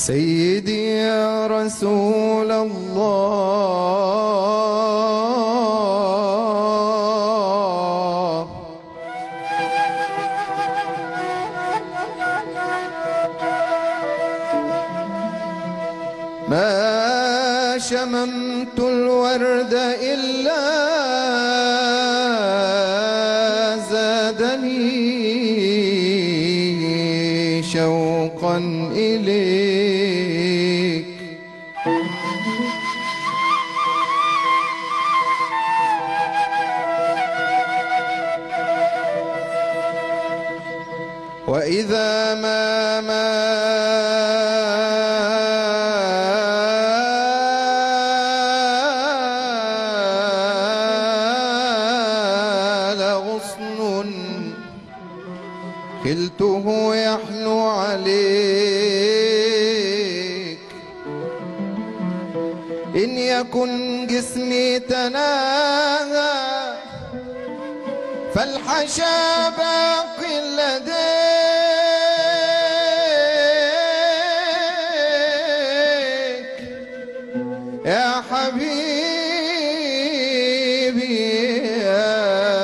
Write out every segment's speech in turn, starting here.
سيدي يا رسول الله، ما شممت الورد إلا زادني شوقا إليك. وإذا ما غصن خلته يحنو عليك. إن يكن جسمي تناهى فالحشا باق لديك يا حبيبي يا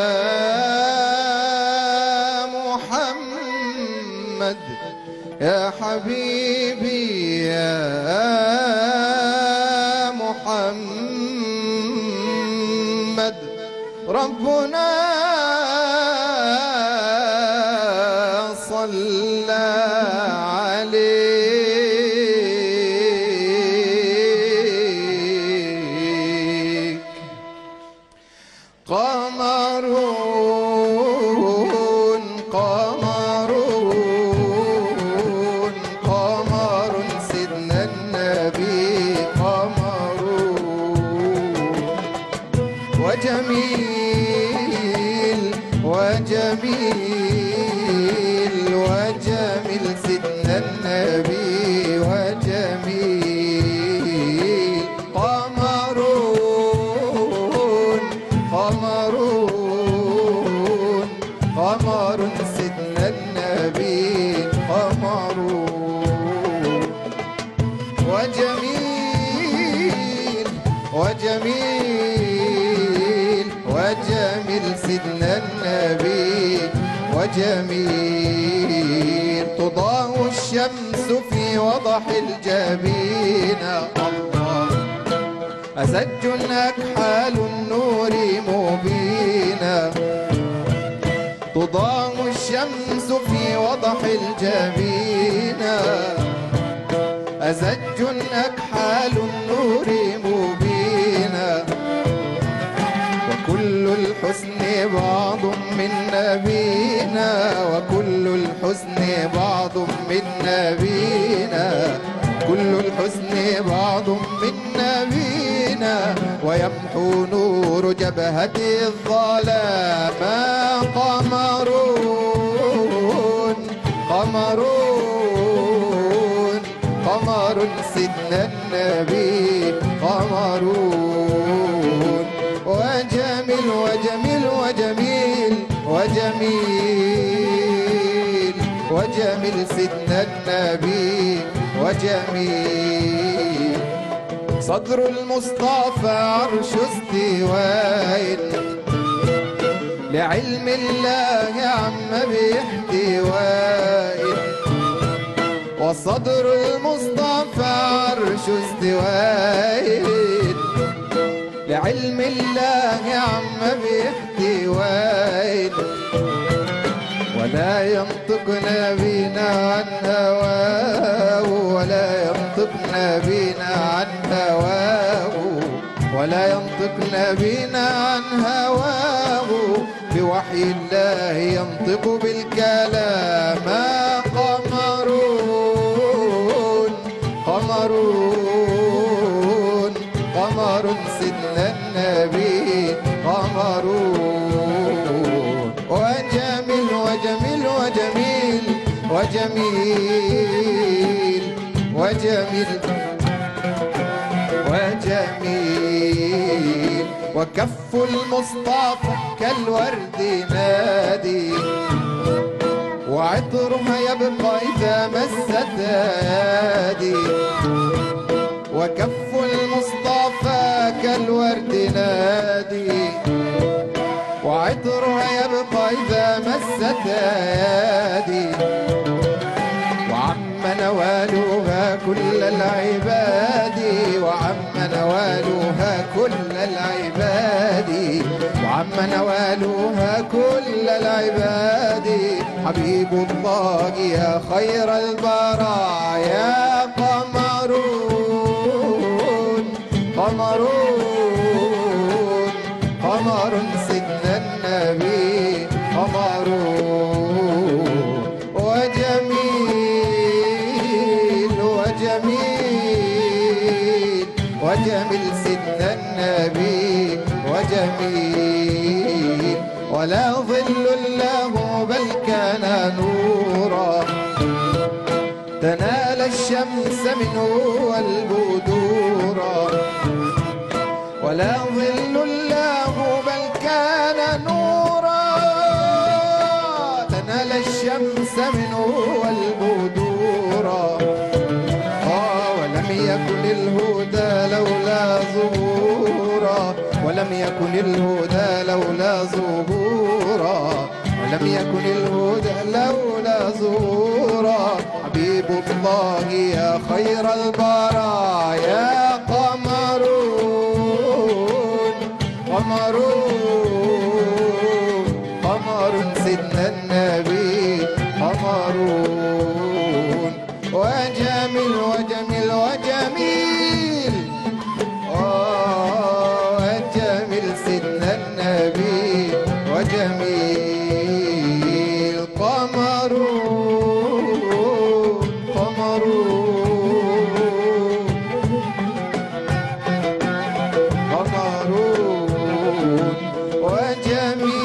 محمد، يا حبيبي يا محمد. ربنا صلى عليك. قمرون قمرون قمر سيدنا النبي، قمرون وجميل وجميل وجميل سيدنا النبي وجميل. قمرون قمرون قمر سيدنا النبي، قمرون وجميل وجميل وجميل سيدنا النبي وجميل. تضاء الشمس في وضح الجبين، الله أزج أكحال النور مبينا. تضاء الشمس في وضح الجبين، أزج أكحال النور مبينا. وكل الحسن بعض من نبينا، وكل الحسن بعض من نبينا، كل الحسن بعض من نبينا. ويمحو نور جبهته الظلام. قمرون قمرون قمر سيدنا النبي، قمرون وجميل وجميل وجميل وجميل وجميل سيدنا النبي وجميل. صدر المصطفى عرش استواء، لعلم الله عم باحتواء. وصدر المصطفى عرش استواء، لعلم الله عم باحتواء. ولا ينطق نبينا عن هواه، ولا ينطق نبينا عن هواه، ولا ينطق نبينا عن هواه. بوحي الله ينطق بالكلام. قمرون قمرون قمر سيدنا النبي، قمرون وجميل وجميل وجميل وجميل وجميل وجميل. وكف المصطفى كالورد نادي، وعطرها يبقى إذا مست يدي، وكف المصطفى كالورد نادي، وعطرها يبقى إذا مست يدي، وعم نوالها كل العباد، وعم نوالها كل العباد، وعم نوالها كل العباد، حبيب الله يا خير البرايا قمرون قمرون قمر سيدنا النبي قمرون وجميل وجميل وجميل سيدنا النبي وجميل، ولا ظل له بل كان نورا، تنال الشمس منه والبدورا، ولا ظل له بل كان نورا، تنال الشمس منه والبدورا، ولم يكن الهدى لولا ظهورا، ولم يكن الهدى لولا ظهورا، ولم يكن الهدى لولا ظهورا، حبيب الله يا خير البرايا قمرون قمرون قمر سيدنا النبي قمرون وجميل وجميل وجميل، وجميل سيدنا النبي وجميل، قمرون قمرون قمرون وجميل